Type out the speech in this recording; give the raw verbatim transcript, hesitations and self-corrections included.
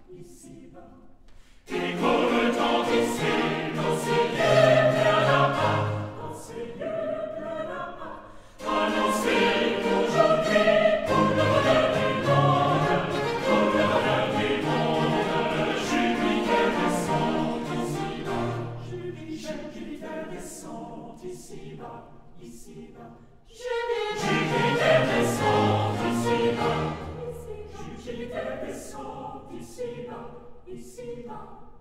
ici-bas. Et qu'on retentissait dans ces lieux pleins là-bas, dans ces lieux pleins là-bas, annoncer qu'aujourd'hui, pour le bonheur du monde, pour le bonheur du monde, Jupiter descend ici-bas, Jupiter descend ici-bas, ici-bas. Jupiter descend ici-bas, Jupiter descend ici-bas, ici-bas.